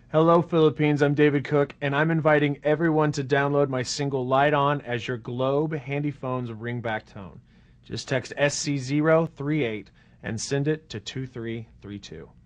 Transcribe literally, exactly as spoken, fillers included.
Hello, Philippines. I'm David Cook, and I'm inviting everyone to download my single Light On as your Globe handy phone's ringback tone. Just text S C zero three eight and send it to two three three two.